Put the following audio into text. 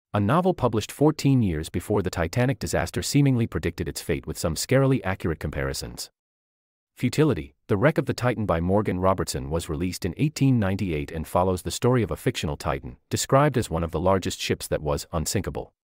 A novel published 14 years before the Titanic disaster seemingly predicted its fate with some scarily accurate comparisons. Futility, The Wreck of the Titan by Morgan Robertson was released in 1898 and follows the story of a fictional Titan, described as one of the largest ships that was unsinkable.